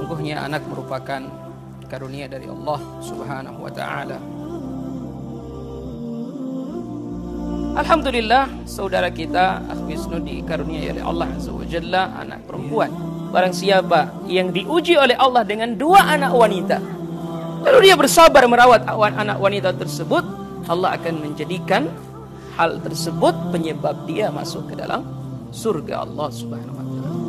Sesungguhnya anak merupakan karunia dari Allah Subhanahu wa taala. Alhamdulillah, saudara kita Akh Wisnu dikaruniai oleh Allah Azza wa Jalla anak perempuan. Barang siapa yang diuji oleh Allah dengan 2 anak wanita, lalu dia bersabar merawat anak wanita tersebut, Allah akan menjadikan hal tersebut penyebab dia masuk ke dalam surga Allah Subhanahu wa taala.